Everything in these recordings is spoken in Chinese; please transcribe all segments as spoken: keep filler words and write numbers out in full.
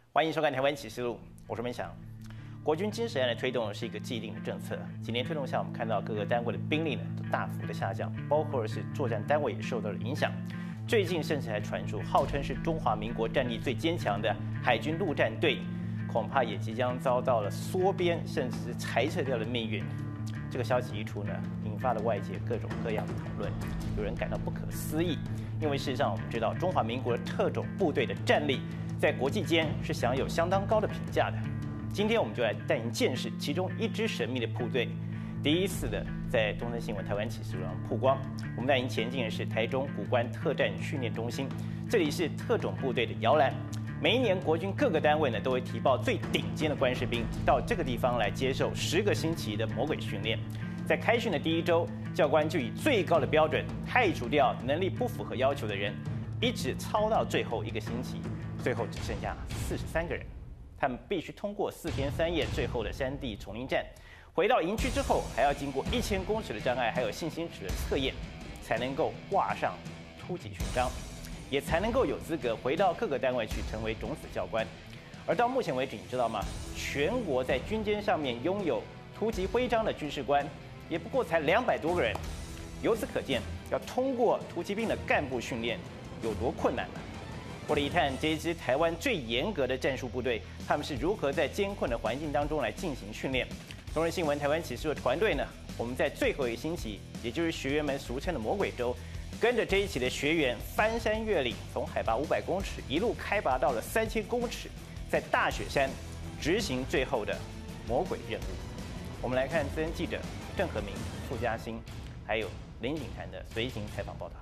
欢迎收看《台湾启示录》，我是文祥。国军金石案的推动是一个既定的政策，几年推动下，我们看到各个单位的兵力呢都大幅的下降，包括是作战单位也受到了影响。最近甚至还传出，号称是中华民国战力最坚强的海军陆战队，恐怕也即将遭到了缩编，甚至是裁撤掉的命运。这个消息一出呢，引发了外界各种各样的讨论，有人感到不可思议，因为事实上我们知道，中华民国的特种部队的战力在国际间是享有相当高的评价的。今天我们就来带您见识其中一支神秘的部队，第一次的在东森新闻台湾启示录上曝光。我们带您前进的是台中古关特战训练中心，这里是特种部队的摇篮。每一年国军各个单位呢都会提报最顶尖的官士兵到这个地方来接受十个星期的魔鬼训练。在开训的第一周，教官就以最高的标准排除掉能力不符合要求的人，一直操到最后一个星期，最后只剩下四十三个人。他们必须通过四天三夜最后的山地丛林战，回到营区之后，还要经过一千公尺的障碍，还有信心值的测验，才能够挂上突击勋章，也才能够有资格回到各个单位去成为种子教官。而到目前为止，你知道吗？全国在军阶上面拥有突击徽章的军事官，也不过才两百多个人。由此可见，要通过突击兵的干部训练有多困难了。为了一探这一支台湾最严格的战术部队，他们是如何在艰困的环境当中来进行训练。中日新闻台湾启示录团队呢，我们在最后一个星期，也就是学员们俗称的魔鬼周，跟着这一期的学员翻山越岭，从海拔五百公尺一路开拔到了三千公尺，在大雪山执行最后的魔鬼任务。我们来看资深记者郑和明、傅嘉欣，还有林景涵的随行采访报道。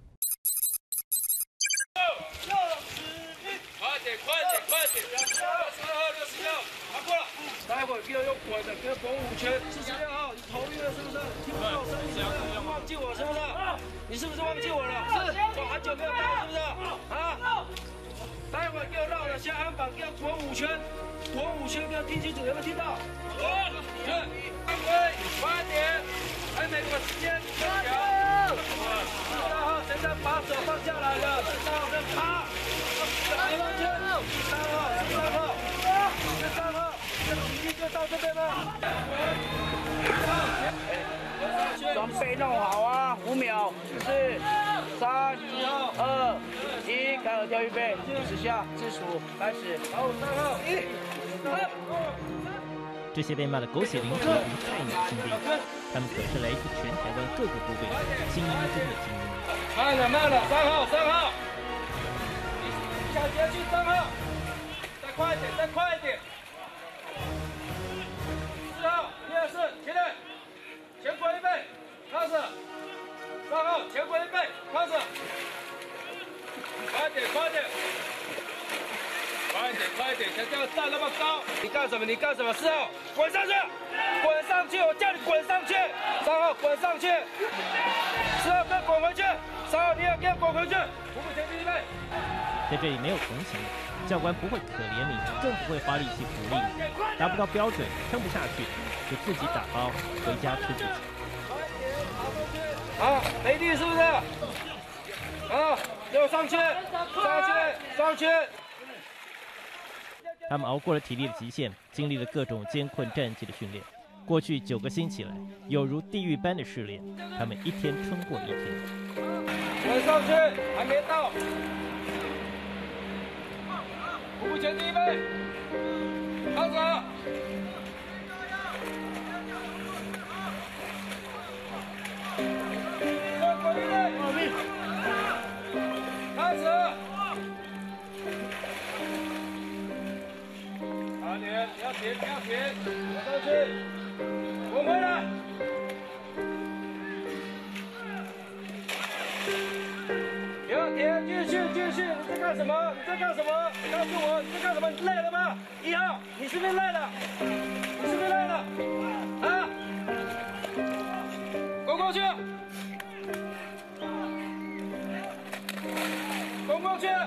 快点，快点，快点！六十二号，六十六，拿过了。待会给我用滚的，给我滚五圈。四十六号，你头晕了是不是？听不到声音是不是？你忘记我是不是？你是不是忘记我了？是，我很久没有到，是不是？啊！待会给我绕着下鞍板，给我滚五圈，滚五圈，给我听清楚，有没有听到？滚，对，安徽，快点，还没给我时间，加油！四十二号，现在把手放下来了，四十二号在趴。十三圈，十三号，十三号，十三号，这体力就到这边了。 装备弄好啊！五秒，四、三、二、一，开合跳预备，十下，计数，开始。好，三号，一、二。 这些被骂的狗血淋头和菜鸟兄弟，他们可是来自全台湾各个部队精英中的精英。 慢了，慢了，三号，三号。小杰去三号，再快一点，再快一点。四号，一二四，起来，前滚一倍，开始。三号，前滚一倍，开始。快点，快点，快点，快点，前这个站那么高，你干什么？你干什么？四号，滚上去，滚上去，我叫你滚上去。三号，滚上去。四号，再滚回去。三号，你也给我滚回去。五步前进一倍。 在这里没有同情，教官不会可怜你，更不会花力气鼓励你。达不到标准，撑不下去，就自己打包回家吃自己。 好，没力是不是？好，给我上去，上去，上去。 他们熬过了体力的极限，经历了各种艰困战绩的训练。过去九个星期来，有如地狱般的试炼，他们一天撑过一天。 滚上去，还没到。五步前进一倍，开始。再滚一倍，开始。快点，不要停，不要停，滚上去，滚回来。不要停，继续继续，你在干什么？你在干什么？告诉我你在干什么？你累了吗？一号，你是不是累了？你是不是累了？啊！滚过去，滚过去，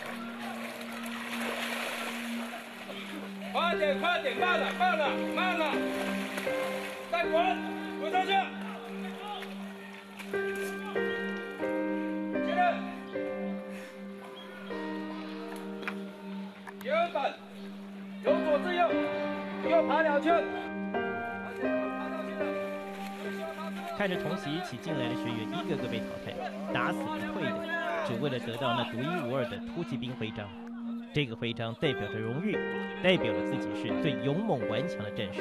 快点快点，慢了慢了慢了，再滚，滚上去。原本拳。 看着同席一起进来的学员一个个被淘汰，打死不退的，只为了得到那独一无二的突击兵徽章。这个徽章代表着荣誉，代表了自己是最勇猛顽强的战士。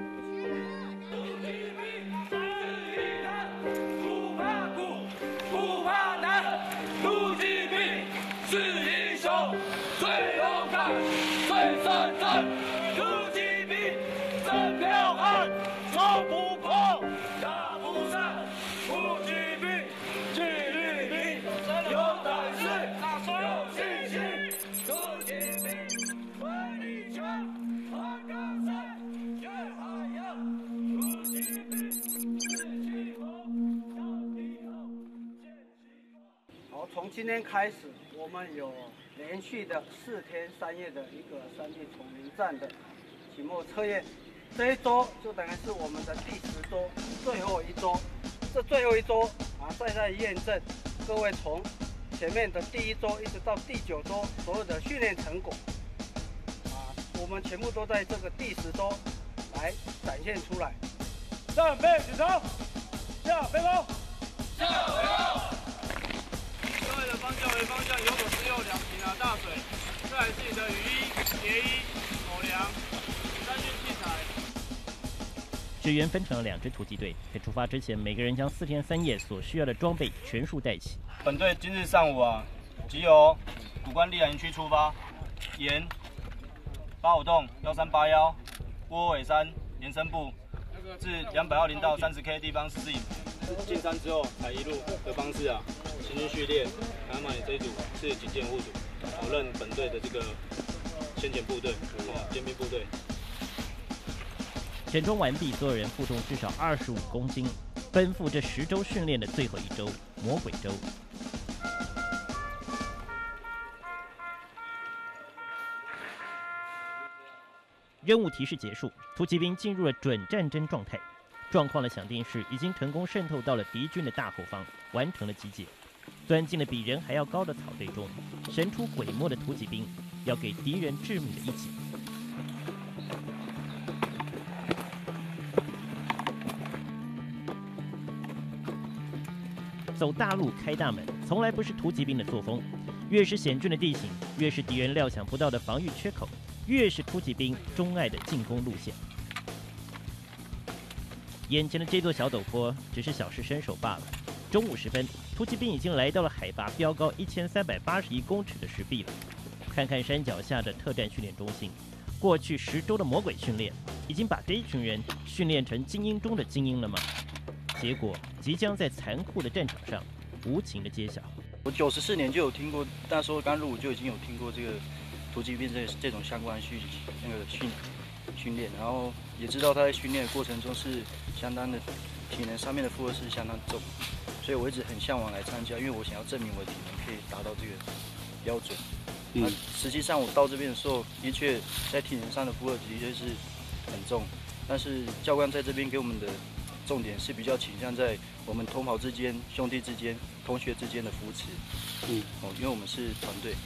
不怕苦，不怕难，突击兵是英雄，最勇敢，最胜战。突击兵真彪悍，冲不破，打不散。突击兵纪律兵，有胆识，有信心。突击兵威力强，爬岗山，越海洋。突击兵士气宏，到敌后见希望。 好，从今天开始，我们有连续的四天三夜的一个山地丛林战的期末测验。这一周就等于是我们的第十周，最后一周。这最后一周啊，再在验证各位从前面的第一周一直到第九周所有的训练成果啊，我们全部都在这个第十周来展现出来。 上背举手，下背包，下背包。 各位的方向为方向，有左是右，两平啊大水。再来是你的雨衣、鞋衣、狗粮、三运器材。 学员分成了两支突击队，在出发之前，每个人将四天三夜所需要的装备全数带齐。 本队今日上午啊，即由古关丽兰营区出发，沿八五洞幺三八幺窝尾山延伸部至两百二零到三十 K 的地方实施营。进山之后，采一路的方式啊，行军序列，卡马里这一组是警戒护组，我任本队的这个先遣部队，哦，尖兵部队。 整装完毕，所有人负重至少二十五公斤，奔赴这十周训练的最后一周——魔鬼周。任务提示结束，突击兵进入了准战争状态。状况的想定是已经成功渗透到了敌军的大后方，完成了集结，钻进了比人还要高的草堆中。神出鬼没的突击兵要给敌人致命的一击。走大路开大门，从来不是突击兵的作风。越是险峻的地形，越是敌人料想不到的防御缺口，越是突击兵钟爱的进攻路线。眼前的这座小陡坡只是小试身手罢了。中午时分，突击兵已经来到了海拔标高一千三百八十一公尺的石壁了。看看山脚下的特战训练中心，过去十周的魔鬼训练，已经把这一群人训练成精英中的精英了吗？结果即将在残酷的战场上无情的揭晓。 我九十四年就有听过，那时候刚入伍就已经有听过这个突击兵这这种相关训那个训训练，然后也知道他在训练的过程中是相当的体能上面的负荷是相当重，所以我一直很向往来参加，因为我想要证明我的体能可以达到这个标准。嗯，实际上我到这边的时候，的确在体能上的负荷的确是很重，但是教官在这边给我们的重点是比较倾向在我们同袍之间、兄弟之间、同学之间的扶持。嗯，哦，因为我们是团队。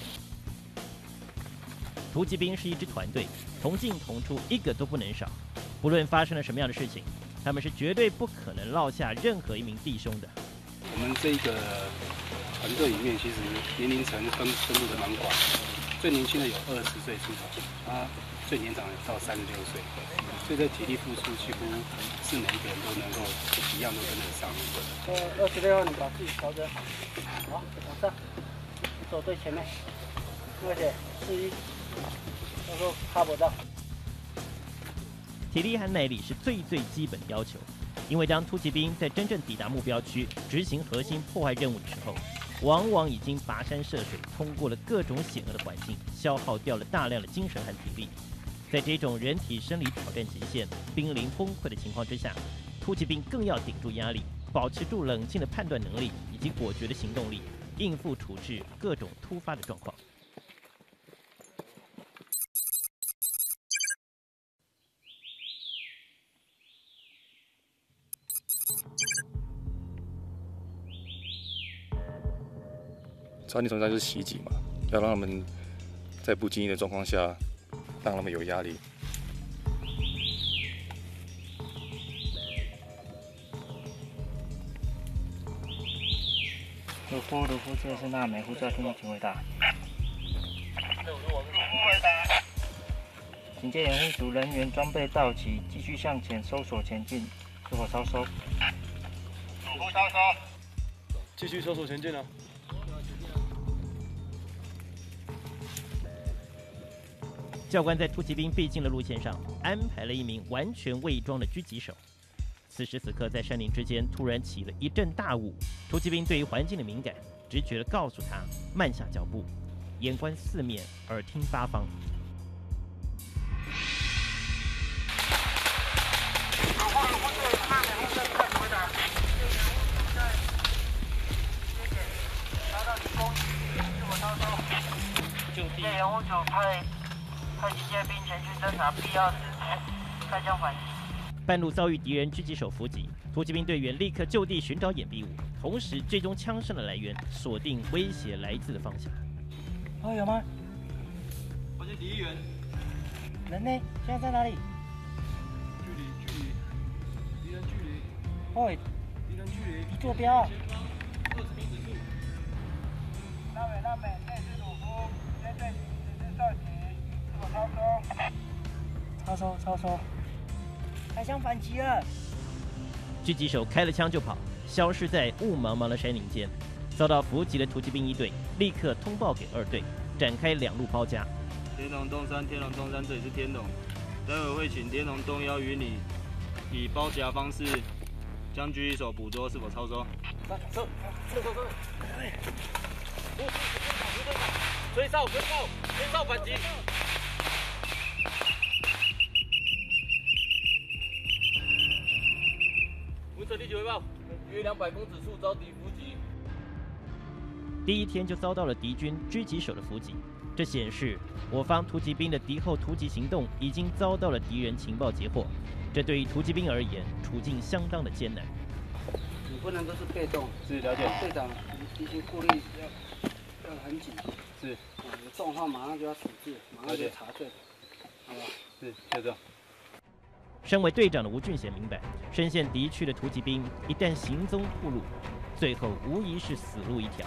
突击兵是一支团队，同进同出，一个都不能少。不论发生了什么样的事情，他们是绝对不可能落下任何一名弟兄的。 我们这个团队里面，其实年龄层分分布的蛮广，最年轻的有二十岁出头，啊，最年长的到三十六岁。所以这体力付出几乎是每一个人都能够一样都跟得上。 呃，二十六号你把自己调整好，好，往上，手对前面，而且四一，到时候卡不到。 体力和耐力是最最基本的要求，因为当突击兵在真正抵达目标区执行核心破坏任务的时候，往往已经跋山涉水，通过了各种险恶的环境，消耗掉了大量的精神和体力。在这种人体生理挑战极限、濒临崩溃的情况之下，突击兵更要顶住压力，保持住冷静的判断能力以及果决的行动力，应付处置各种突发的状况。 超级统战就是袭击嘛，要让他们在不经意的状况下，让他们有压力。 鲁夫，鲁夫，这里是娜美，呼叫听众请回答。警戒掩护组人员装备到齐，继续向前搜索前进，是否超收？ 鲁夫超收。 继续搜索前进啊！ 教官在突击兵必经的路线上安排了一名完全伪装的狙击手。此时此刻，在山林之间突然起了一阵大雾。突击兵对于环境的敏感，直觉地告诉他慢下脚步，眼观四面，耳听八方。 就地掩护组派派警戒兵前去侦查，必要时开枪反击。 半路遭遇敌人狙击手伏击，突击兵队员立刻就地寻找掩蔽物，同时追踪枪声的来源，锁定威胁来自的方向。 哦，有吗？ 发现敌一员。 人呢？现在在哪里？ 距离，距离，敌人距离。 哦， 敌人距离。 离坐标。 二十米指数。 那美，那美，这是鲁夫，先对你指示射击，是否超收？超收，超收。开枪反击了！ 狙击手开了枪就跑，消失在雾茫茫的山林间。遭到伏击的突击兵一队立刻通报给二队，展开两路包夹。 天龙东山，天龙东山，这里是天龙。待会会请天龙东幺与你以包夹方式将狙击手捕捉，是否超收？ 撤，撤，撤，撤！追哨，追哨，追哨反击！文泽第九汇报，约两百公尺处遭敌伏击。 第一天就遭到了敌军狙击手的伏击，这显示我方突击兵的敌后突击行动已经遭到了敌人情报截获。这对于突击兵而言，处境相当的艰难。 你不能都是被动， 是了解。 队长必须顾虑要要很紧， 是。 啊，有状况马上就要处置，马上就查证，好吧？ 是，就这样。 身为队长的吴俊贤明白，深陷敌区的突击兵一旦行踪暴露，最后无疑是死路一条。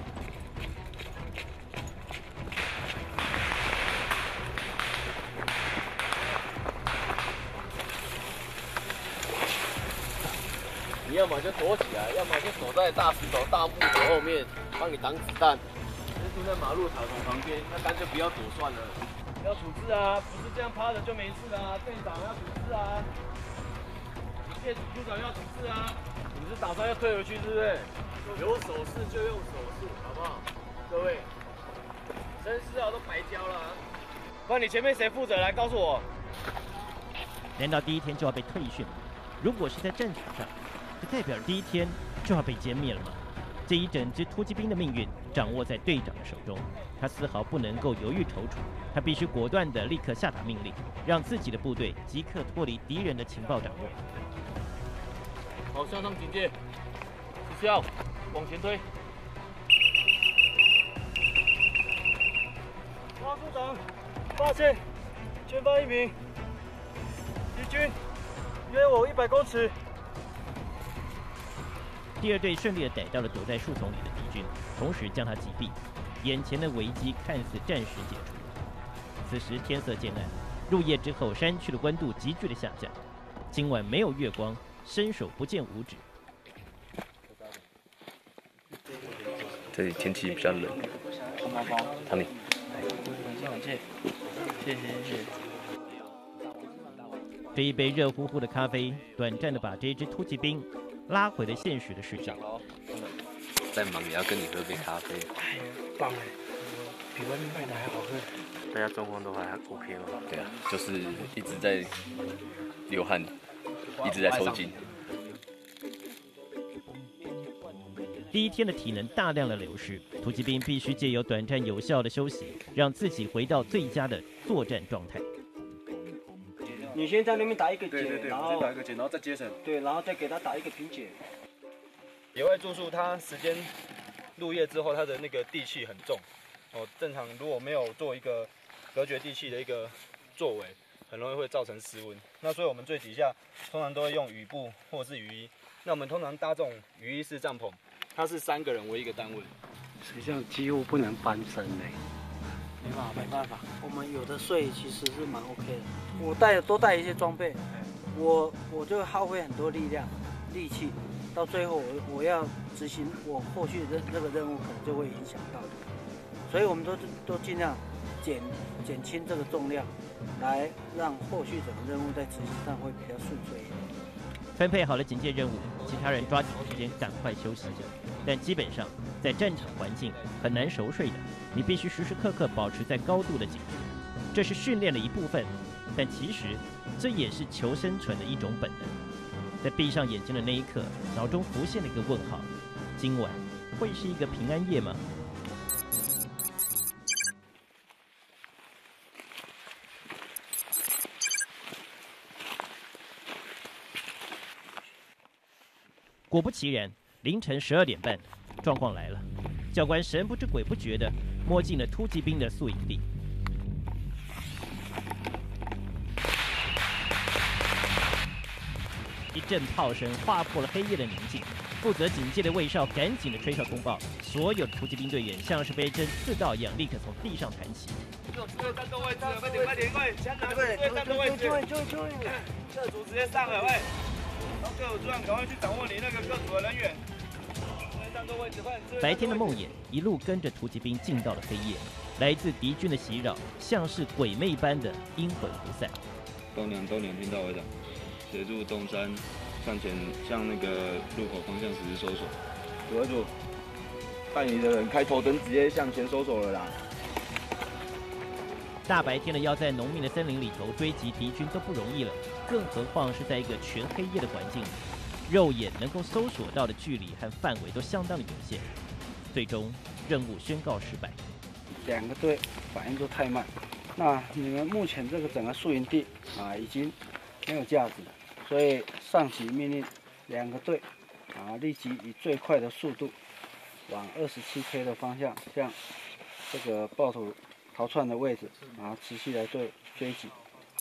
你要么就躲起来，要么就躲在大石头、大木头后面，帮你挡子弹。就在马路草丛旁边，那干脆不要躲算了。要处置啊，不是这样趴着就没事啊。队长要处置啊，叶组组长要处置啊。你是打算要退回去，是不是？有手势就用手势，好不好？各位，真是啊，都白交了、啊。不然你前面谁负责？来告诉我。 难道第一天就要被退训吗？如果是在战场上，这代表第一天就要被歼灭了吗？这一整支突击兵的命运掌握在队长的手中，他丝毫不能够犹豫踌躇，他必须果断地立刻下达命令，让自己的部队即刻脱离敌人的情报掌握。 好，向上警戒，指向往前推。王组长，发现前方一名敌军，约我一百公尺。 第二队顺利地逮到了躲在树丛里的敌军，同时将他击毙。眼前的危机看似暂时解除。此时天色渐暗，入夜之后，山区的温度急剧的下降。今晚没有月光，伸手不见五指。 这里天气比较冷。汤米， 谢谢谢谢。 这一杯热乎乎的咖啡，短暂地把这支突击兵拉回了现实的视角。 再忙也要跟你喝杯咖啡。 棒哎，比外面卖的还好喝。 大家状况都还 OK 吗？对啊，就是一直在流汗，一直在抽筋。 第一天的体能大量的流失，突击兵必须借由短暂有效的休息，让自己回到最佳的作战状态。 你先在那边打一个结， 对对对， 然后我先打一个结，然后再接绳。 对，然后再给他打一个平解。 野外住宿，它时间入夜之后，它的那个地气很重。哦，正常如果没有做一个隔绝地气的一个作为，很容易会造成失温。那所以我们最底下通常都会用雨布或者是雨衣。那我们通常搭这种雨衣式帐篷，它是三个人为一个单位。 实际上几乎不能翻身呢。 没办法，没办法，我们有的睡其实是蛮 OK 的。我带多带一些装备，我我就耗费很多力量、力气，到最后我我要执行我后续的这个任务，可能就会影响到。所以我们都都尽量减减轻这个重量，来让后续整个任务在执行上会比较顺遂一点。 分配好了警戒任务，其他人抓紧时间赶快休息。但基本上在战场环境很难熟睡的，你必须时时刻刻保持在高度的警觉。这是训练的一部分，但其实这也是求生存的一种本能。在闭上眼睛的那一刻，脑中浮现了一个问号：今晚会是一个平安夜吗？果不其然，凌晨十二点半，状况来了。教官神不知鬼不觉地摸进了突击兵的宿营地。一阵炮声划破了黑夜的宁静。负责警戒的卫少赶紧的吹哨通报，所有的突击兵队员像是被针刺到一样，立刻从地上弹起。 战斗位置，快点快点，快先拿出战斗位置，各组直接上了，喂！然后各组专赶快去掌握你那个各组的人员。 白天的梦魇一路跟着突击兵进到了黑夜，来自敌军的袭扰像是鬼魅般的阴魂不散。 东两东两听到尾长，协助东山向前向那个入口方向实施搜索。 组合组，带你的人开头灯直接向前搜索了啦。 大白天的要在浓密的森林里头追击敌军都不容易了，更何况是在一个全黑夜的环境里。肉眼能够搜索到的距离和范围都相当的有限，最终任务宣告失败。 两个队反应都太慢，那你们目前这个整个宿营地啊已经没有价值了，所以上级命令两个队啊立即以最快的速度往二十七 K 的方向向这个暴徒逃窜的位置啊持续来做追击。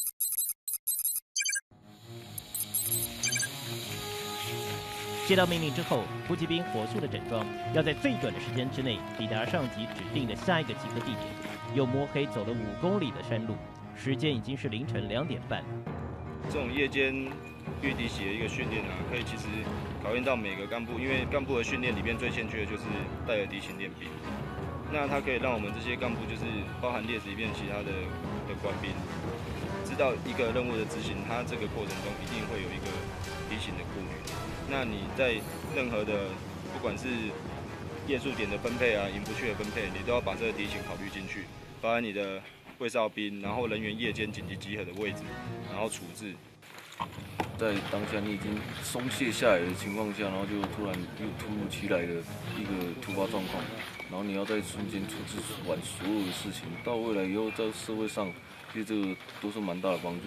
接到命令之后，突击兵火速的整装，要在最短的时间之内抵达上级指定的下一个集合地点。又摸黑走了五公里的山路，时间已经是凌晨两点半。 这种夜间御敌袭的一个训练啊，可以其实考验到每个干部，因为干部的训练里面最欠缺的就是带着敌情练兵。那它可以让我们这些干部，就是包含烈士里面其他的的官兵，知道一个任务的执行，它这个过程中一定会有一个敌情的顾虑。那你在任何的不管是夜宿点的分配啊、营不区的分配，你都要把这个敌情考虑进去，包含你的卫哨兵，然后人员夜间紧急集合的位置，然后处置。 在当下你已经松懈下来的情况下，然后就突然又突如其来的一个突发状况，然后你要在瞬间处置完所有的事情，到未来以后在社会上，其实这个都是蛮大的帮助。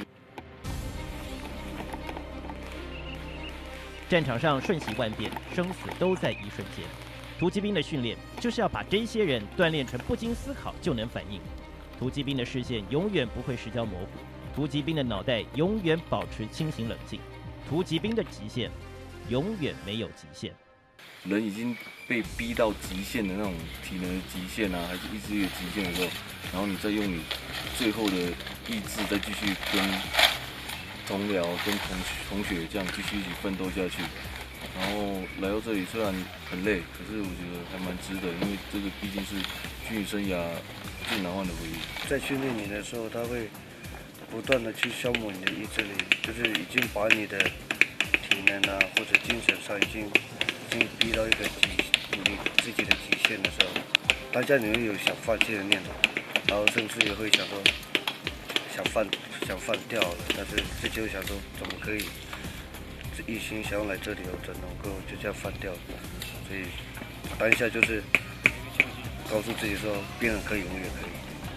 战场上瞬息万变，生死都在一瞬间。突击兵的训练就是要把这些人锻炼成不经思考就能反应。突击兵的视线永远不会失焦模糊，突击兵的脑袋永远保持清醒冷静。突击兵的极限永远没有极限。 人已经被逼到极限的那种体能的极限啊，还是意志力的极限的时候，然后你再用你最后的意志再继续跟同僚、跟同同学这样继续一起奋斗下去。然后来到这里虽然很累，可是我觉得还蛮值得，因为这个毕竟是军旅生涯最难忘的回忆。 在训练你的时候，他会不断的去消磨你的意志力，就是已经把你的体能啊或者精神上已经已经逼到一个极你自己的极限的时候，当下你会有想放弃的念头，然后甚至也会想说想放想放掉了，但是自己又想说怎么可以一心想要来这里，我怎能够就这样放掉？所以当下就是告诉自己说，别人可以，我也可以。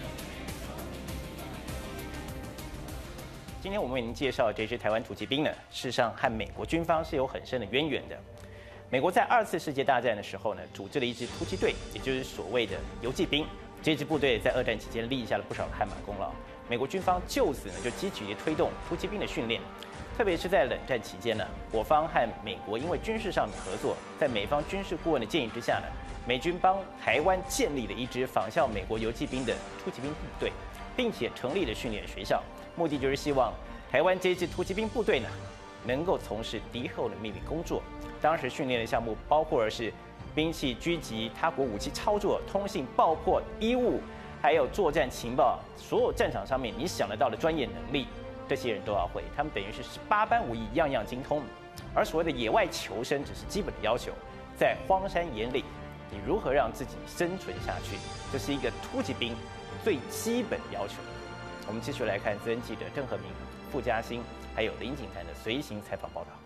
今天我们为您介绍这支台湾突击兵呢，事实上和美国军方是有很深的渊源的。美国在二次世界大战的时候呢，组织了一支突击队，也就是所谓的游骑兵。这支部队在二战期间立下了不少的汗马功劳。美国军方就此呢就积极地推动突击兵的训练。 特别是在冷战期间呢，我方和美国因为军事上的合作，在美方军事顾问的建议之下呢，美军帮台湾建立了一支仿效美国游骑兵的突击兵部队，并且成立了训练学校，目的就是希望台湾这支突击兵部队呢，能够从事敌后的秘密工作。当时训练的项目包括的是兵器狙击、他国武器操作、通信爆破、医务，还有作战情报，所有战场上面你想得到的专业能力。这些人都要会，他们等于是十八般武艺，样样精通。而所谓的野外求生只是基本的要求，在荒山野岭，你如何让自己生存下去，这是一个突击兵最基本的要求。我们继续来看资深记者郑和明、傅嘉欣还有林景谈的随行采访报道。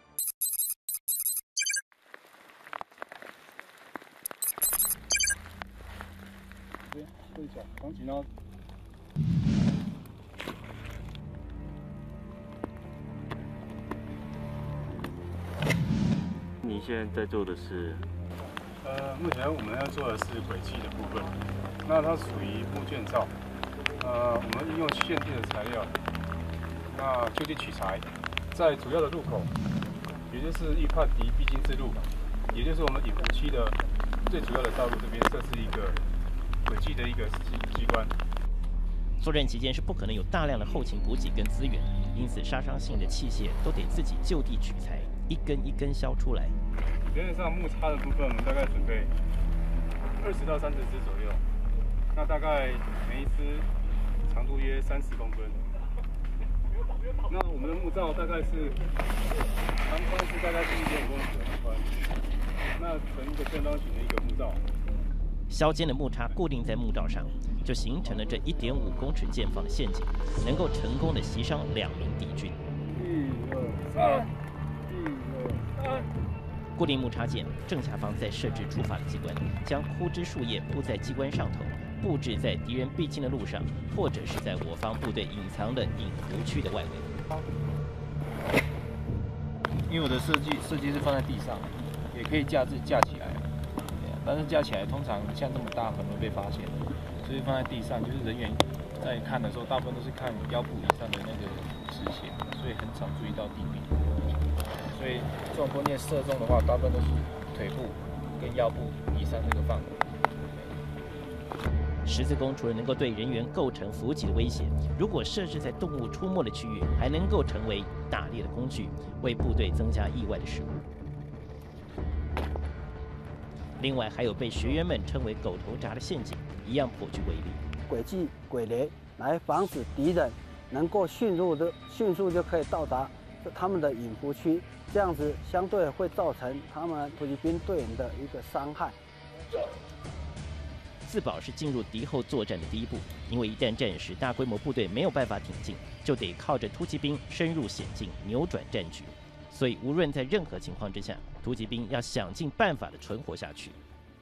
对角，钢琴哦。 你现在在做的是？ 呃，目前我们要做的是轨迹的部分，那它属于木建造。呃，我们运用限定的材料，那就地取材，在主要的路口，也就是预判敌必经之路，也就是我们引伏区的最主要的道路这边设置一个轨迹的一个机机关。 作战期间是不可能有大量的后勤补给跟资源，因此杀伤性的器械都得自己就地取材，一根一根削出来。 原则上木叉的部分，我们大概准备二十到三十支左右，那大概每一支长度约三十公分。那我们的木罩大概是长宽是大概是一点五公尺的长宽，那成一个正方形的一个木罩。 削尖的木叉固定在木罩上，就形成了这一点五公尺见方的陷阱，能够成功的袭伤两名敌军。 一二三，一二三。 固定木叉键正下方再设置主法的机关，将枯枝树叶铺在机关上头，布置在敌人必经的路上，或者是在我方部队隐藏的隐伏区的外围。 因为我的设计设计是放在地上，也可以架自己架起来，但是架起来通常像这么大很容易被发现，所以放在地上就是人员在看的时候，大部分都是看腰部以上的那个视线，所以很少注意到地面。所以这种弓箭射中的话，大部分都是腿部跟腰部以上这个范围。 十字弓除了能够对人员构成伏击的威胁，如果设置在动物出没的区域，还能够成为打猎的工具，为部队增加意外的事物。另外，还有被学员们称为“狗头铡”的陷阱，一样颇具威力。 轨迹鬼雷来防止敌人能够迅速的迅速就可以到达他们的隐伏区，这样子相对会造成他们突击兵队员的一个伤害。 自保是进入敌后作战的第一步，因为一旦战时大规模部队没有办法挺进，就得靠着突击兵深入险境，扭转战局。所以无论在任何情况之下，突击兵要想尽办法的存活下去。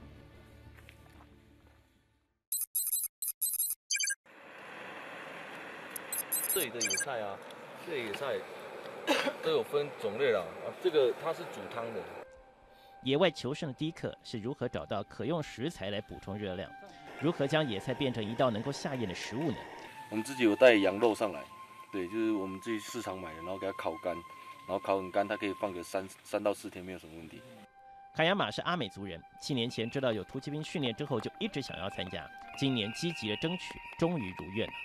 这里的野菜啊，这里野菜都有分种类啦。啊，这个它是煮汤的。 野外求生的第一课是如何找到可用食材来补充热量，如何将野菜变成一道能够下咽的食物呢？ 我们自己有带羊肉上来，对，就是我们自己市场买的，然后给它烤干，然后烤很干，它可以放个三三到四天没有什么问题。 卡亚马是阿美族人，七年前知道有突击兵训练之后，就一直想要参加，今年积极的争取，终于如愿了。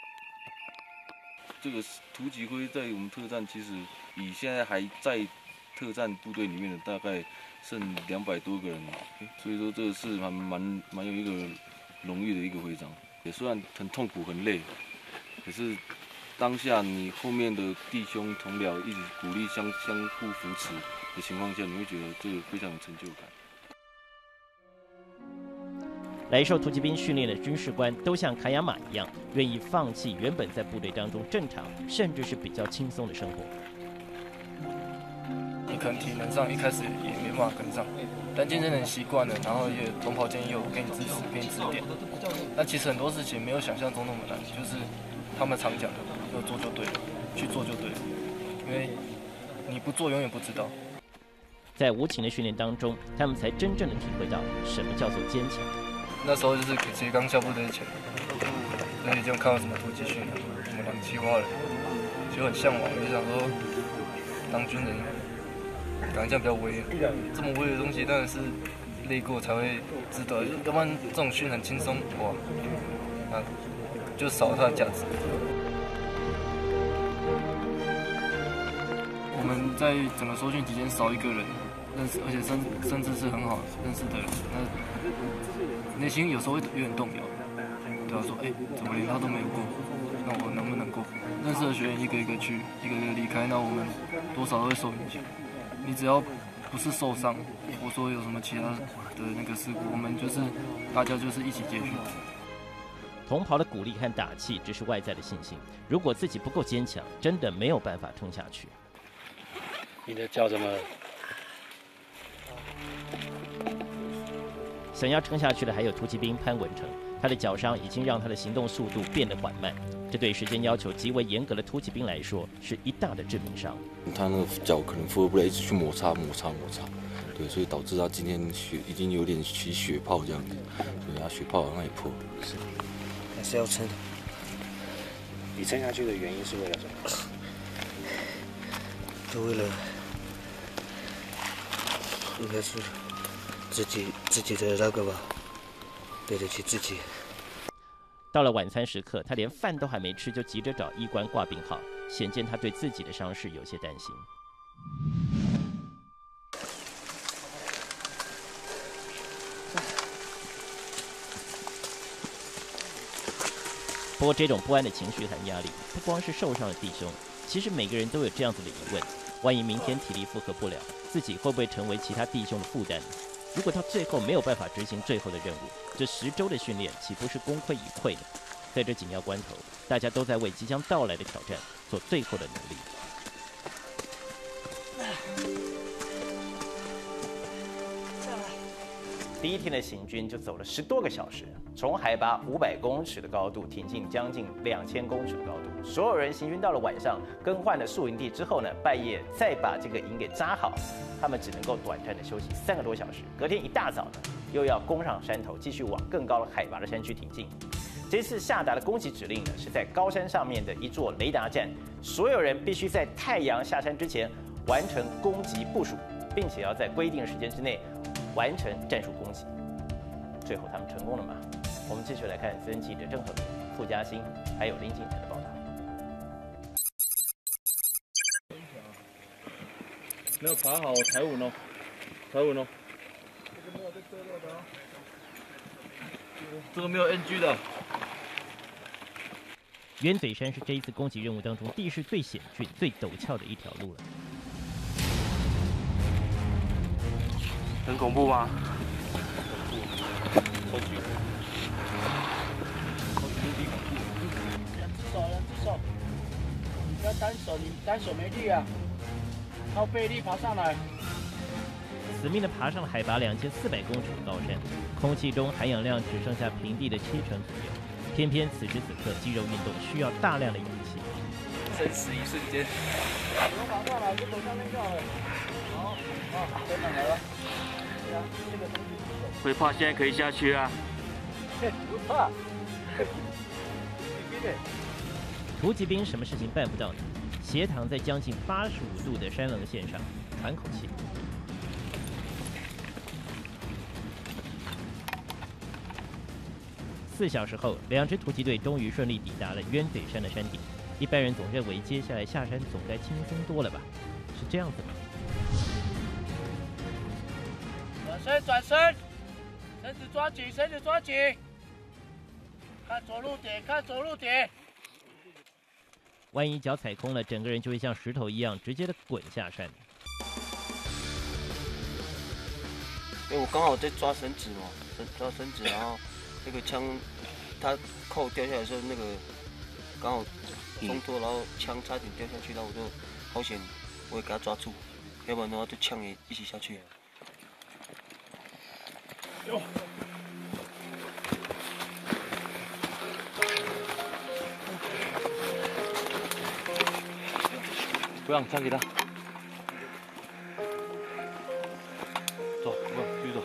这个突击会在我们特战，其实以现在还在特战部队里面的大概剩两百多个人，所以说这个是蛮蛮蛮有一个荣誉的一个徽章。也虽然很痛苦很累，可是当下你后面的弟兄同僚一直鼓励相相互扶持的情况下，你会觉得这个非常有成就感。 来受突击兵训练的军事官都像卡亚马一样，愿意放弃原本在部队当中正常甚至是比较轻松的生活。 你可能体能上一开始也没办法跟上，但渐渐的习惯了，然后也同袍间也有给你支持、给你指点。但其实很多事情没有想象中那么难，就是他们常讲的，要做就对了，去做就对了，因为你不做永远不知道。 在无情的训练当中，他们才真正的体会到什么叫做坚强。 那时候就是其实刚下部队前，所以就看到什么突击训练，什么两栖蛙人， 就很向往，就想说当军人，感觉这样比较威。这么威的东西当然是累过才会值得，要不然这种训很轻松，哇，啊，就少了它的价值。我们在整个收训期间少一个人认识，而且甚甚至是很好认识的人，那内心有时候会有点动摇。对啊，说哎、欸，怎么连他都没有过？那我能不能过？认识的学员一个一个去，一个一个离开，那我们多少都会受影响。你只要不是受伤，或说有什么其他的那个事故，我们就是大家就是一起接续。 同袍的鼓励和打气只是外在的信心，如果自己不够坚强，真的没有办法撑下去。 你的脚怎么？ 想要撑下去的还有突击兵潘文成，他的脚伤已经让他的行动速度变得缓慢，这对时间要求极为严格的突击兵来说是一大的致命伤。 他那个脚可能负荷不来，一直去摩擦摩擦摩擦，对，所以导致他今天血已经有点起血泡这样子，所以他血泡好像也破了。 是，还是要撑的。 你撑下去的原因是为了什么？ 就为了，应该是自己自己的那个吧，对得起自己。 到了晚餐时刻，他连饭都还没吃，就急着找医官挂病号，显见他对自己的伤势有些担心。不过，这种不安的情绪和压力，不光是受伤的弟兄，其实每个人都有这样子的疑问：万一明天体力负荷不了，自己会不会成为其他弟兄的负担呢？如果到最后没有办法执行最后的任务，这十周的训练岂不是功亏一篑呢？在这紧要关头，大家都在为即将到来的挑战做最后的努力。 第一天的行军就走了十多个小时，从海拔五百公尺的高度挺进将近两千公尺的高度。所有人行军到了晚上，更换了宿营地之后呢，半夜再把这个营给扎好，他们只能够短暂的休息三个多小时。隔天一大早呢，又要攻上山头，继续往更高的海拔的山区挺进。这次下达的攻击指令呢，是在高山上面的一座雷达站，所有人必须在太阳下山之前完成攻击部署，并且要在规定的时间之内完成战术攻击。最后他们成功了吗？我们继续来看资深记者郑和明、傅嘉欣还有林景成的报道。 没有爬好，抬稳哦，抬稳哦。这个没有 N G 的。 鸢嘴山是这一次攻击任务当中地势最险峻、最陡峭的一条路了。 很恐怖吗？ 两只手，两只手，你不要单手，你单手没力啊，靠背力爬上来。 死命地爬上了海拔两千四百公尺的高山，空气中含氧量只剩下平地的七成左右。偏偏此时此刻，肌肉运动需要大量的氧气。 生死一瞬间。 我爬上来就走上面就好了。好，好，真的来了。对啊，这个东西。 会怕现在可以下去啊？ 不怕。 突击兵什么事情办不到呢？斜躺在将近八十五度的山棱线上，喘口气。四小时后，两支突击队终于顺利抵达了鸢嘴山的山顶。一般人总认为接下来下山总该轻松多了吧？是这样子吗？ 转身，转身，身子抓紧，身子抓紧，看着陆点，看着陆点。 万一脚踩空了，整个人就会像石头一样直接的滚下山。 因为我刚好在抓绳子嘛，抓绳子，然后那个枪它扣掉下来的时候，那个刚好松脱，然后枪差点掉下去，然后我就好险，我也给它抓住，要不然的话，这枪也一起下去了。哟。 不让枪给他。走，不，继续走。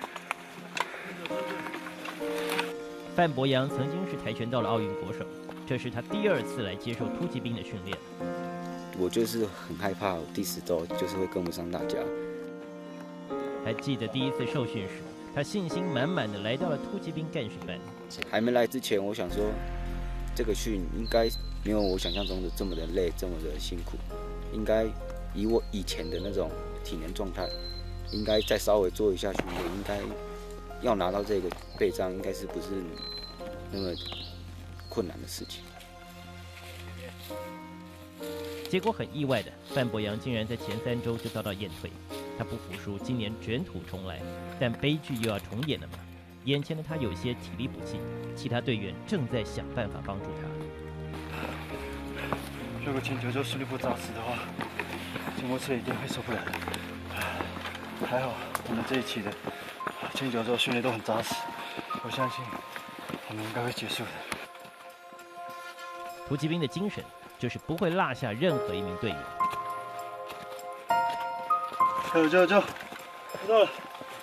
范博洋曾经是跆拳道的奥运国手，这这是他第二次来接受突击兵的训练。 我就是很害怕，我第十周就是会跟不上大家。 还记得第一次受训时，他信心满满的来到了突击兵干训班。 还没来之前，我想说，这个训应该没有我想象中的这么的累，这么的辛苦。应该以我以前的那种体能状态，应该再稍微做一下训练，应该要拿到这个备章，应该是不是那么困难的事情。 结果很意外的，范博洋竟然在前三周就遭到验退。他不服输，今年卷土重来，但悲剧又要重演了嘛。眼前的他有些体力不济，其他队员正在想办法帮助他。 如果前九周训练不扎实的话，经过车一定会受不了的。还好我们这一期的前九周训练都很扎实，我相信我们应该会结束的。 突击兵的精神就是不会落下任何一名队员。 加油加油加油！到了。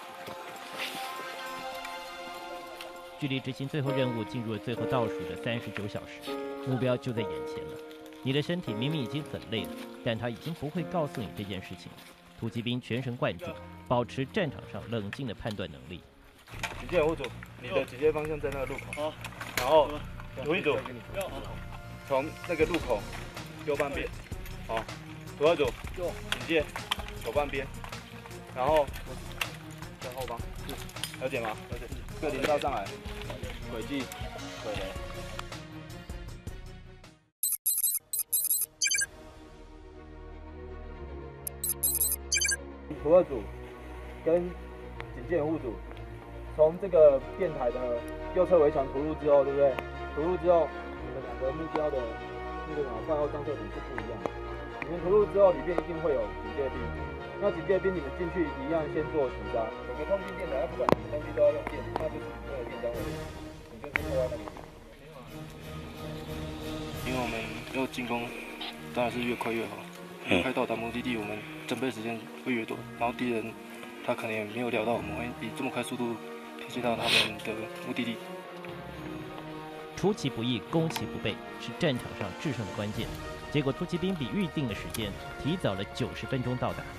距离执行最后任务进入了最后倒数的三十九小时，目标就在眼前了。你的身体明明已经很累了，但他已经不会告诉你这件事情。突击兵全神贯注，保持战场上冷静的判断能力。 警戒护组，你的警戒方向在那个路口。好。然后图一组，从那个路口右半边。好。图二组，警戒左半边。然后在后方。了解吗？了解。各连道上来，轨迹，轨雷。图二组跟警戒护组从这个电台的右侧围墙突入之后，对不对？突入之后，你们两个目标的那个什么饭后张测点是不一样的。你们突入之后，里面一定会有警戒兵。那警戒兵你们进去一样先做巡查。有个通讯电台，不管什么东西都要用电，那就是那个电浆位，你就是坐在那里。 因为我们要进攻，当然是越快越好。越快到达目的地，我们准备时间会越多，然后敌人他可能也没有料到我们会以这么快速度提接到他们的目的地。 出其不意，攻其不备，是战场上制胜的关键。结果突击兵比预定的时间提早了九十分钟到达。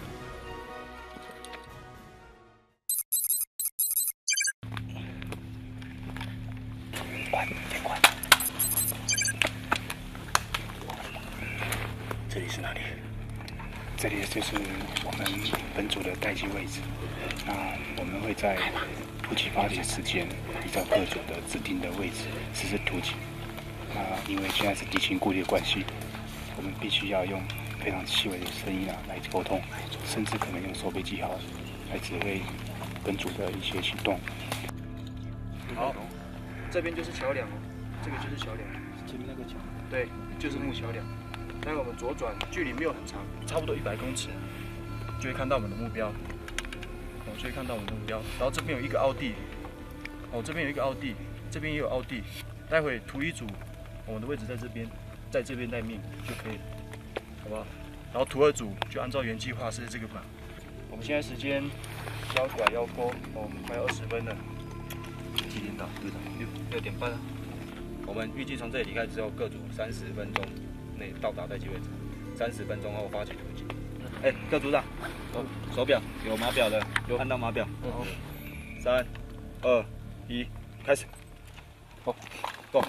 这里是哪里？这里就是我们本组的待机位置。那我们会在突击发起时间，依照各组的指定的位置实施突击。那因为现在是敌情孤立的关系，我们必须要用非常细微的声音啊来沟通，甚至可能用手背记号来指挥本组的一些行动。 好，这边就是桥梁哦，这个就是桥梁，前面那个桥，对，就是木桥梁。待会我们左转，距离没有很长，差不多一百公尺，就会看到我们的目标。哦，就会看到我们的目标。然后这边有一个凹地，哦，这边有一个凹地，这边也有凹地。待会图一组，我们的位置在这边，在这边待命就可以了，好不好？然后图二组就按照原计划是这个嘛。我们现在时间腰拐腰勾，哦，我们快要二十分了。几点到？队长，六六点半了。我们预计从这里离开之后，各组三十分钟内到达待机位置，三十分钟后发起突击。哎，各组长，哦，手表有码表的，有按到码表。好，三、二、一，开始。好，走。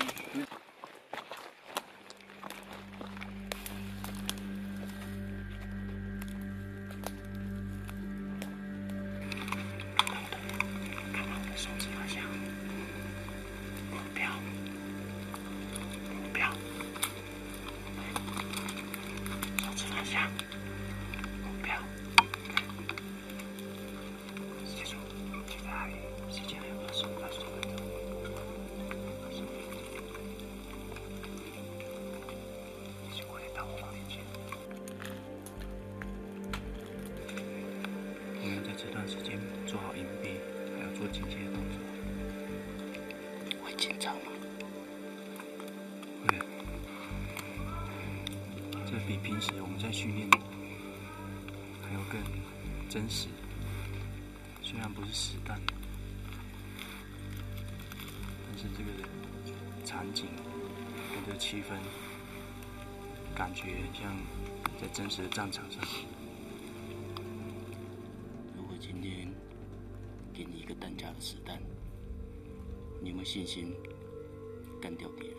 手指方向，目标，目标，手指方向，目标。记住，现在还时间还有二十五到十分钟，二十五分钟。请快点到我房间去。我们在这段时间做好隐蔽。还要做警戒的动作，会紧张吗？会，这比平时我们在训练还要更真实。虽然不是实弹，但是这个场景跟的气氛，感觉像在真实的战场上。 如果今天给你一个弹夹的实弹，你有没有信心干掉敌人？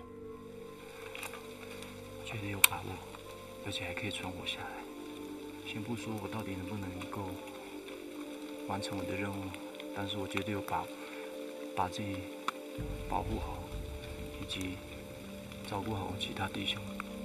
觉得有把握，而且还可以存活下来。先不说我到底能不能够完成我的任务，但是我绝对有把把自己保护好，以及照顾好其他弟兄。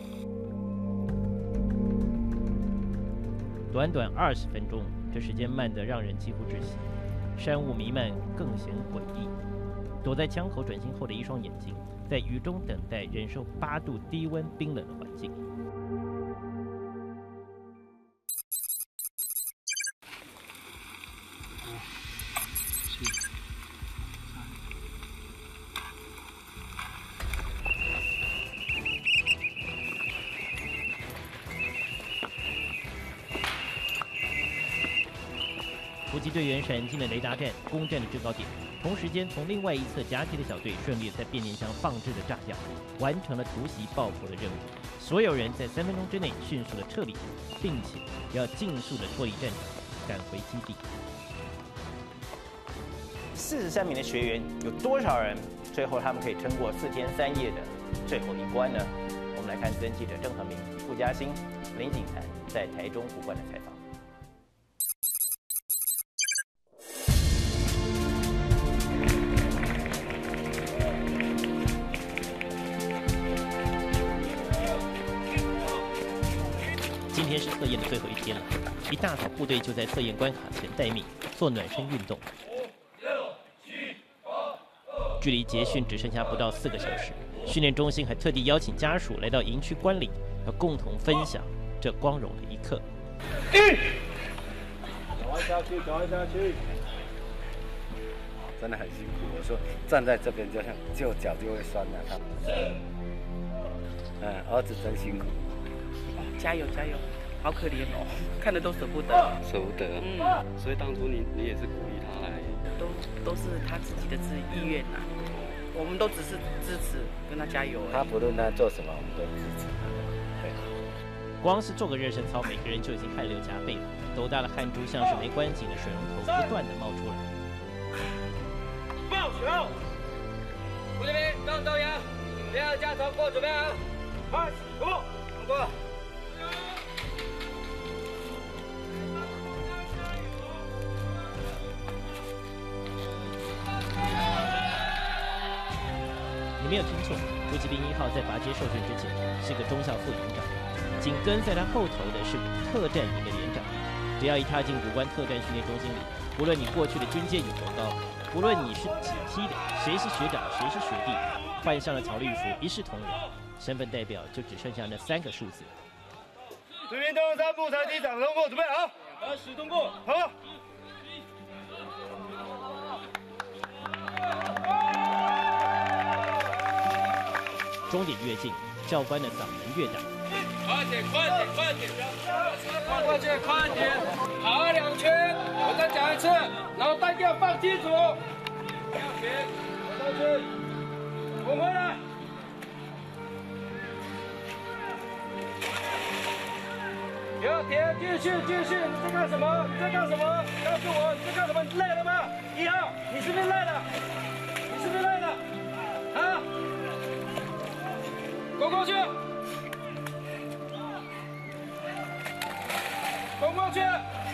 短短二十分钟，这时间慢得让人几乎窒息，山雾弥漫，更显诡异。躲在枪口转向后的一双眼睛，在雨中等待，忍受八度低温冰冷的环境。突击队员闪进了雷达站，攻占了制高点。同时间，从另外一侧夹击的小队顺利在变电箱放置了炸药，完成了突袭爆破的任务。所有人在三分钟之内迅速的撤离，并且要尽速的脱离战场，赶回基地。 四十三名的学员，有多少人最后他们可以撑过四天三夜的最后一关呢？我们来看资深记者郑和明、傅嘉欣、林景涵在台中古关的采访。今天是测验的最后一天了，一大早部队就在测验关卡前待命，做暖身运动。距离结训只剩下不到四个小时，训练中心还特地邀请家属来到营区观礼，要共同分享这光荣的一刻。 赶快下去，赶快下去！ 真的很辛苦。我说站在这边就像就脚就会酸了、啊。嗯，儿子真辛苦。 加油加油！好可怜哦，看着都舍不得。 舍不得。 嗯。 所以当初你你也是鼓励他来。 都都是他自己的自意愿呐、啊，我们都只是支持，跟他加油。 他不论他做什么，我们都支持他。对。 光是做个热身操，每个人就已经汗流浃背了，斗大的汗珠像是没关紧的水龙头，不断的冒出来。 报球！胡这边刚到阳，第二架超过准备啊！开始，过，过。 你没有听错，突击兵一号在拔接受训之前是个中校副营长，紧跟在他后头的是特战营的连长。只要一踏进古关特战训练中心里，无论你过去的军阶有多高，无论你是几梯的，谁是学长谁是学弟，换上了草绿服一视同仁，身份代表就只剩下那三个数字。 这边东三部台机长通过，准备好，开始通过，好。 终点越近，教官的嗓门越大。 快点，快点，快点！快过去，快点！跑两圈，我再讲一次，然后弹调放清楚。不要停，跑上去，滚回来。不要停，继续，继续！你在干什么？你在干什么？告诉我你在干什么？你累了吗？一号，你是不是累了？你是不是累了？啊？滚过去！滚过去！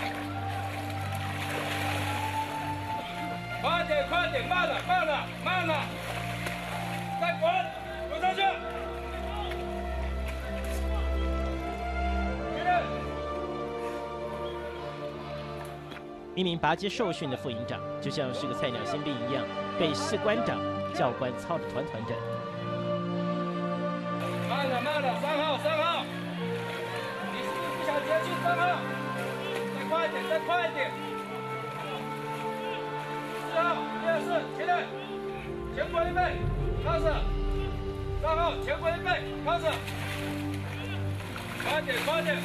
快点，快点，慢了，慢了，慢了！再滚，滚上去！ 一名拔接受训的副营长，就像是个菜鸟新兵一样，被士官长、教官操得团团转。 慢了，慢了，三号，三号，你是不是不想接近三号？再快一点，再快一点。四号，一二四，起来，前滚一倍，开始。三号，前滚一倍，开始。快点，快点，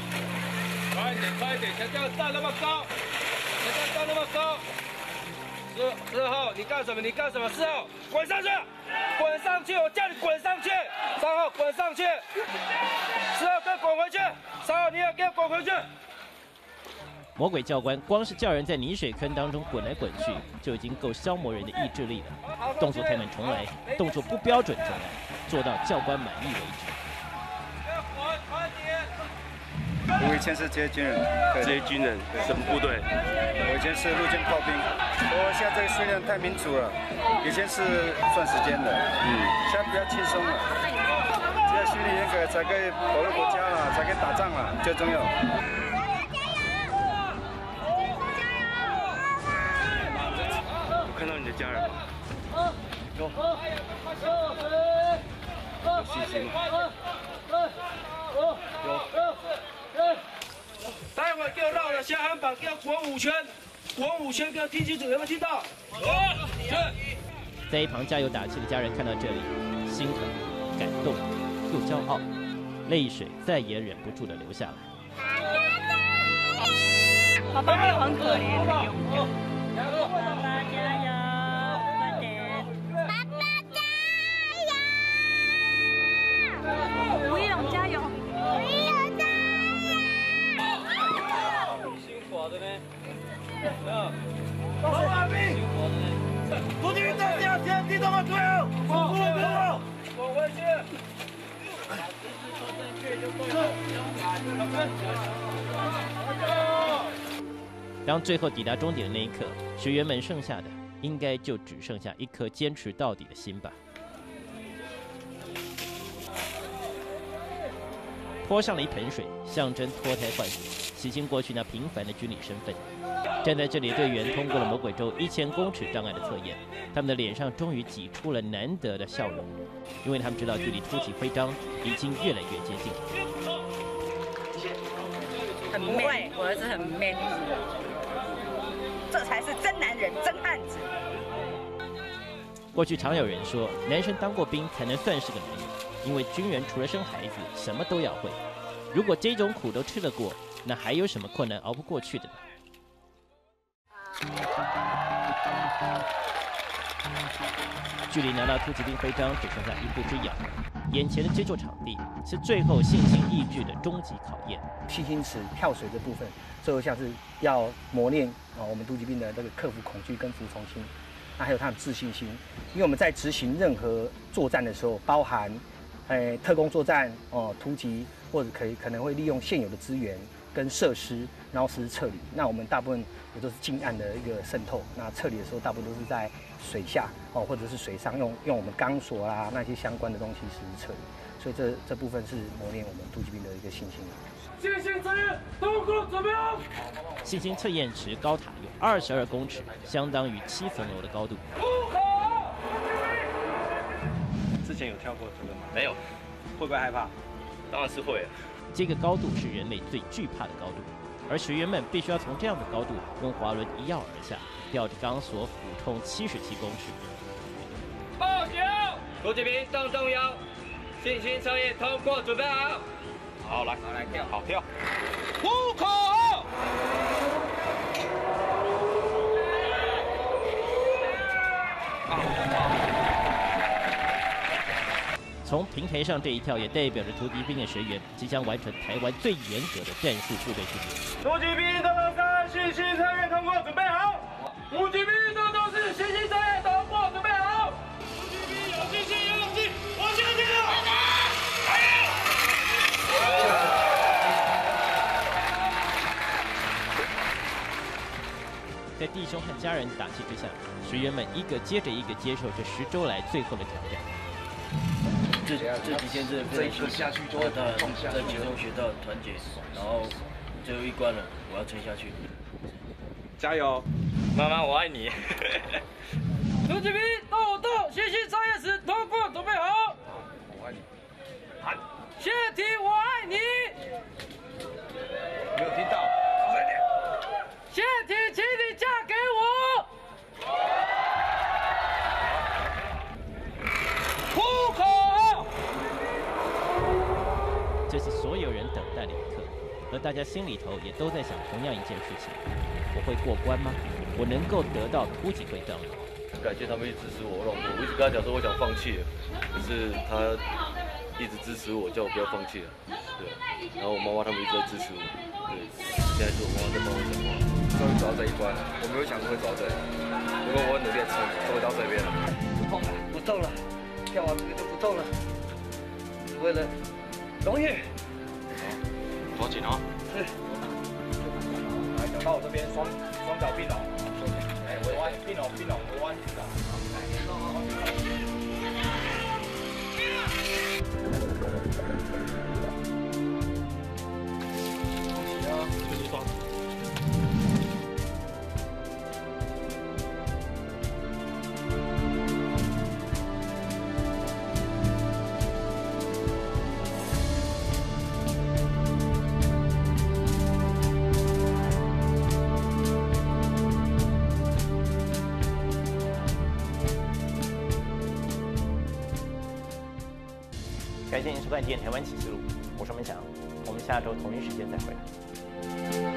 快点，快点，前调站那么高，前调站那么高。 四四号，你干什么？你干什么？四号，滚上去，滚上去！我叫你滚上去！三号，滚上去！四号，再滚回去！三号，你也给我滚回去！ 魔鬼教官光是叫人在泥水坑当中滚来滚去，就已经够消磨人的意志力了。动作太慢重来，动作不标准重来，做到教官满意为止。 我以前是职业军人，职业军人，什么部队？我以前是陆军炮兵。我现在这个训练太民主了，以前是算时间的，嗯，现在比较轻松了。只要训练严格，才可以保卫国家了，才可以打仗了，最重要。 看到你的家人吗？有，有信心吗？有。 待会给我绕着下鞍板，给我滚五圈，滚五圈，给我听清楚，有没有听到？ 在一旁加油打气的家人看到这里，心疼、感动又骄傲，泪水再也忍不住的流下来。 爸爸会很可怜的，爸爸加油！快点！爸爸加油！吴一龙加油！吴一龙加油！ 辛苦的呢。老板兵，突击兵在下前地动的队伍，稳住了队伍，滚回去。 当最后抵达终点的那一刻，学员们剩下的应该就只剩下一颗坚持到底的心吧。泼上了一盆水，象征脱胎换骨，洗清过去那平凡的军旅身份。站在这里的队员通过了魔鬼州一千公尺障碍的测验，他们的脸上终于挤出了难得的笑容，因为他们知道距离突击徽章已经越来越接近。 很 man， 我儿子很 man， 这才是真男人、真汉子。 过去常有人说，男生当过兵才能算是个男人，因为军人除了生孩子，什么都要会。如果这种苦都吃得过，那还有什么困难熬不过去的呢？距离拿到突击兵徽章只剩下一步之遥，眼前的这座场地是最后信心意志的终极考验。 信心池跳水这部分，最后像是要磨练啊我们突击兵的这个克服恐惧跟服从心，那还有他的自信心。因为我们在执行任何作战的时候，包含呃特工作战哦、呃、突击，或者可以可能会利用现有的资源跟设施，然后实施撤离。那我们大部分也都是近岸的一个渗透。那撤离的时候，大部分都是在水下哦，或者是水上用用我们钢索啦那些相关的东西实施撤离。所以这这部分是磨练我们突击兵的一个信心。 信心测验通过，准备好。 信心测验池高塔有二十二公尺，相当于七层楼的高度。 之前有跳过这个吗？ 没有。 会不会害怕？ 当然是会了。 这个高度是人类最惧怕的高度，而学员们必须要从这样的高度用滑轮一跃而下，吊着钢索俯冲七十七公尺。 报警！突击兵动动腰，信心测验通过，准备好。 好，来，好来跳，好跳。 呼口号。 从平台上这一跳，也代表着突击兵的学员即将完成台湾最严格的战术部队训练。 突击兵动动三，信心测验通过，准备好。突击兵动动四，信心测验通过，准备好。突击兵有信心，有勇气，往前进了。 在弟兄和家人打气之下，学员们一个接着一个接受这十周来最后的挑战。 这这几天真的非常辛苦，在在其中学到团结，然后最后一关了，我要撑下去。 加油， 妈妈，我爱你。 突击兵动动，信心测验时通过，准备好。 我爱你。 喊，谢题我爱你。 没有听到，大声一点。 谢题，请你嫁给我。呼口号。 这是所有人等待的一刻，而大家心里头也都在想同样一件事情：我会过关吗？我能够得到突击徽章吗？ 感谢他们一直支持我，让我我一直跟他讲说我想放弃了，可是他一直支持我，叫我不要放弃了。对，然后我妈妈他们一直在支持我。对，现在是我妈妈在帮我讲话。 终于走到这一关了，我没有想过会走到这里，不过我很努力的撑，终于到这边了。 不痛了，不痛了，跳完这个就不痛了。为了荣誉。 抓紧哦。 是。 来，脚到我这边，双双脚并拢，来围弯，并拢并拢围弯。恭喜啊！就是双。 感谢您收看今天台湾启示录，我是文强，我们下周同一时间再会。